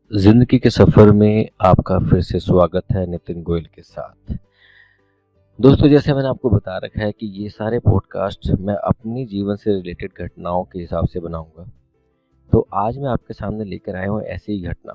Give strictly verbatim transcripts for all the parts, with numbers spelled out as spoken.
जिंदगी के सफर में आपका फिर से स्वागत है नितिन गोयल के साथ। दोस्तों, जैसे मैंने आपको बता रखा है कि ये सारे पॉडकास्ट मैं अपनी जीवन से रिलेटेड घटनाओं के हिसाब से बनाऊंगा। तो आज मैं आपके सामने लेकर आया हूँ ऐसी ही घटना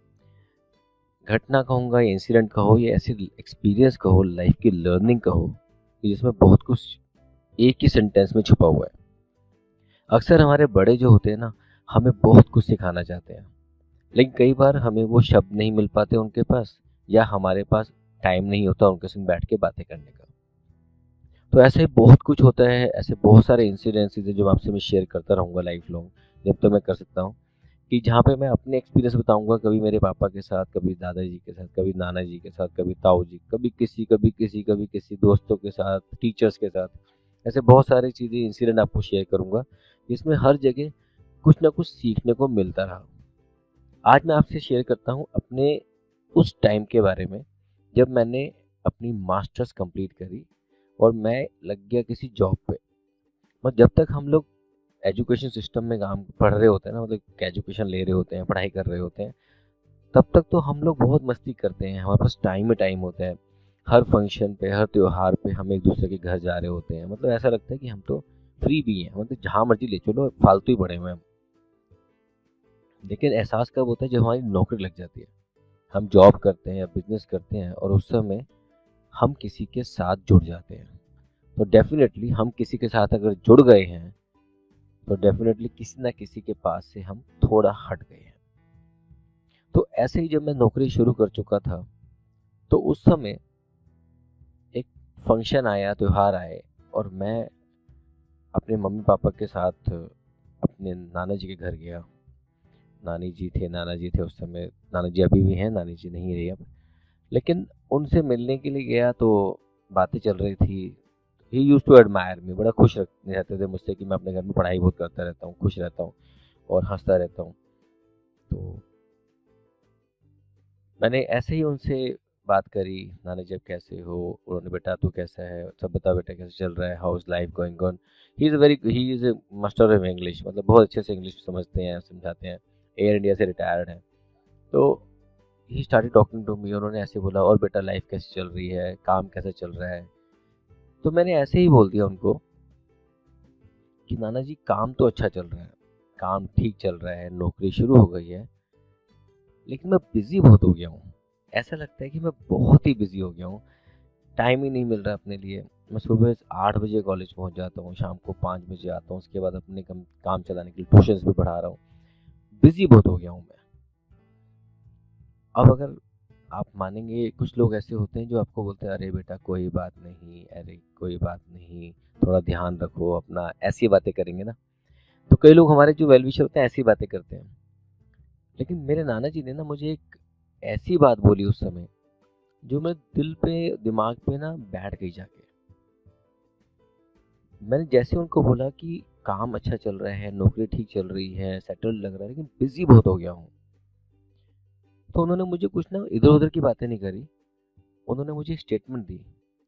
घटना कहूँगा या इंसिडेंट कहो या ऐसी एक्सपीरियंस कहो, लाइफ की लर्निंग कहो, जिसमें बहुत कुछ एक ही सेंटेंस में छुपा हुआ है। अक्सर हमारे बड़े जो होते हैं ना, हमें बहुत कुछ सिखाना चाहते हैं, लेकिन कई बार हमें वो शब्द नहीं मिल पाते उनके पास, या हमारे पास टाइम नहीं होता उनके संग बैठ के बातें करने का। तो ऐसे बहुत कुछ होता है, ऐसे बहुत सारे इंसिडेंसेस हैं जो आपसे मैं शेयर करता रहूँगा लाइफ लॉन्ग, जब तक तो मैं कर सकता हूँ, कि जहाँ पे मैं अपने एक्सपीरियंस बताऊँगा, कभी मेरे पापा के साथ, कभी दादाजी के साथ, कभी नाना जी के साथ, कभी ताऊ जी, कभी किसी कभी किसी कभी किसी दोस्तों के साथ, टीचर्स के साथ। ऐसे बहुत सारी चीज़ें, इंसिडेंट आपको शेयर करूँगा, जिसमें हर जगह कुछ ना कुछ सीखने को मिलता रहा। आज मैं आपसे शेयर करता हूँ अपने उस टाइम के बारे में, जब मैंने अपनी मास्टर्स कंप्लीट करी और मैं लग गया किसी जॉब पे। मतलब जब तक हम लोग एजुकेशन सिस्टम में काम पढ़ रहे होते हैं ना, मतलब एजुकेशन ले रहे होते हैं, पढ़ाई कर रहे होते हैं, तब तक तो हम लोग बहुत मस्ती करते हैं, हमारे पास टाइम में टाइम होता है। हर फंक्शन पे, हर त्योहार पे हम एक दूसरे के घर जा रहे होते हैं। मतलब ऐसा लगता है कि हम तो फ्री भी हैं, मतलब जहाँ मर्जी ले चलो, फालतू ही पड़े हुए हैं हम। लेकिन एहसास कब होता है? जब हमारी नौकरी लग जाती है, हम जॉब करते हैं या बिजनेस करते हैं, और उस समय हम किसी के साथ जुड़ जाते हैं। तो डेफिनेटली हम किसी के साथ अगर जुड़ गए हैं, तो डेफिनेटली किसी ना किसी के पास से हम थोड़ा हट गए हैं। तो ऐसे ही जब मैं नौकरी शुरू कर चुका था, तो उस समय एक फंक्शन आया, त्योहार आए, और मैं अपने मम्मी पापा के साथ अपने नाना जी के घर गया। नानी जी थे, नाना जी थे उस समय, नाना जी अभी भी हैं, नानी जी नहीं रही अब। लेकिन उनसे मिलने के लिए गया, तो बातें चल रही थी। He used to admire me, बड़ा खुश रहते थे मुझसे कि मैं अपने घर में पढ़ाई बहुत करता रहता हूँ, खुश रहता हूँ और हंसता रहता हूँ। तो मैंने ऐसे ही उनसे बात करी, नाना जी आप कैसे हो? उन्होंने, बेटा तू कैसा है, सब बता बेटा कैसे चल रहा है, how is life going on. He is very he is a master of English, मतलब बहुत अच्छे से इंग्लिश समझते हैं, समझाते हैं। एयर इंडिया से रिटायर्ड हैं। तो he started talking to me. उन्होंने ऐसे बोला, और बेटा लाइफ कैसी चल रही है, काम कैसा चल रहा है? तो मैंने ऐसे ही बोल दिया उनको कि नाना जी काम तो अच्छा चल रहा है, काम ठीक चल रहा है, नौकरी शुरू हो गई है, लेकिन मैं बिजी बहुत हो गया हूँ। ऐसा लगता है कि मैं बहुत ही बिजी हो गया हूँ, टाइम ही नहीं मिल रहा अपने लिए। मैं सुबह आठ बजे कॉलेज पहुँच जाता हूँ, शाम को पाँच बजे आता हूँ, उसके बाद अपने कम काम चलाने के लिए ट्यूशन्स भी पढ़ा रहा हूँ। बिजी बहुत हो गया हूँ मैं। अब अगर आप मानेंगे, कुछ लोग ऐसे होते हैं जो आपको बोलते हैं, अरे बेटा कोई बात नहीं, अरे कोई बात नहीं, थोड़ा ध्यान रखो अपना, ऐसी बातें करेंगे ना। तो कई लोग हमारे जो वेल विशर होते हैं ऐसी बातें करते हैं। लेकिन मेरे नाना जी ने ना मुझे एक ऐसी बात बोली उस समय, जो मेरे दिल पे, दिमाग पे ना बैठ गई जाके। मैंने जैसे उनको बोला कि काम अच्छा चल रहा है, नौकरी ठीक चल रही है, सेटल लग रहा है, लेकिन बिजी बहुत हो गया हूँ। तो उन्होंने मुझे कुछ ना इधर उधर की बातें नहीं करी। उन्होंने मुझे स्टेटमेंट दी,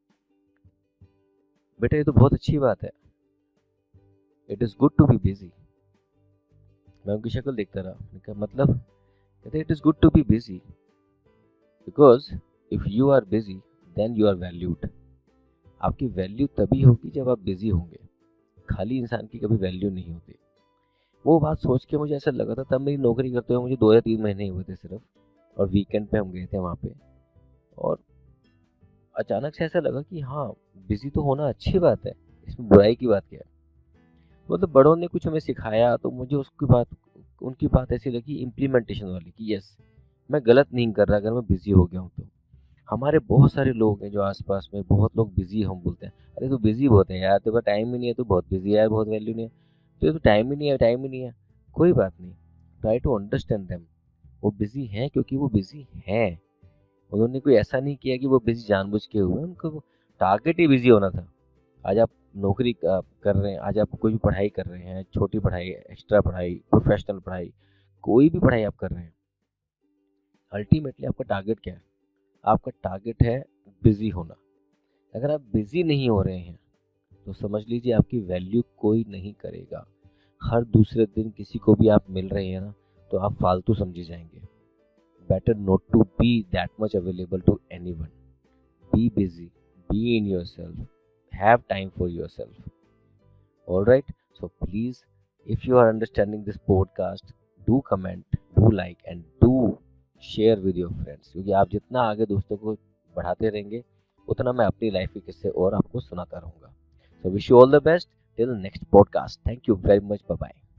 बेटा ये तो बहुत अच्छी बात है, it is good to be busy. मैं उनकी शक्ल देखता रहा, मैंने कहा मतलब? कहते it is good to be busy, because if you are busy then you are valued. आपकी वैल्यू तभी होगी जब आप बिजी होंगे, खाली इंसान की कभी वैल्यू नहीं होती। वो बात सोच के मुझे ऐसा लगा था, तब मेरी नौकरी करते हुए मुझे दो या तीन महीने ही हुए थे सिर्फ, और वीकेंड पे हम गए थे वहाँ पे। और अचानक से ऐसा लगा कि हाँ, बिजी तो होना अच्छी बात है, इसमें बुराई की बात क्या है? मतलब बड़ों ने कुछ हमें सिखाया, तो मुझे उसकी बात, उनकी बात ऐसी लगी इम्प्लीमेंटेशन वाली, कि यस, मैं गलत नहीं कर रहा अगर मैं बिजी हो गया हूँ तो। हमारे बहुत सारे लोग हैं जो आसपास में, बहुत लोग बिजी हम बोलते हैं, अरे तू बिजी बहुत है यार, तेरे पास टाइम ही नहीं है, तू बहुत बिजी है यार, बहुत वैल्यू नहीं है, तो तो टाइम ही नहीं है, टाइम ही नहीं है। कोई बात नहीं, ट्राई टू अंडरस्टैंड देम। वो बिजी हैं क्योंकि वो बिजी हैं। उन्होंने कोई ऐसा नहीं किया कि वो बिजी जानबूझ के हुए, उनको टारगेट ही बिजी होना था। आज आप नौकरी क- कर रहे हैं, आज आप कोई भी पढ़ाई कर रहे हैं, छोटी पढ़ाई, एक्स्ट्रा पढ़ाई, प्रोफेशनल पढ़ाई, कोई भी पढ़ाई आप कर रहे हैं, अल्टीमेटली आपका टारगेट क्या है? आपका टारगेट है बिजी होना। अगर आप बिजी नहीं हो रहे हैं, तो समझ लीजिए आपकी वैल्यू कोई नहीं करेगा। हर दूसरे दिन किसी को भी आप मिल रहे हैं ना, तो आप फालतू समझे जाएंगे। better not to be that much available to anyone. Be busy, be in yourself, have time for yourself. All right, so please, if you are understanding this podcast, do comment, do like and do share with your friends, क्योंकि आप जितना आगे दोस्तों को बढ़ाते रहेंगे उतना मैं अपनी लाइफ के किस्से और आपको सुनाता रहूंगा. So wish you all the best till next podcast. Thank you very much. Bye bye.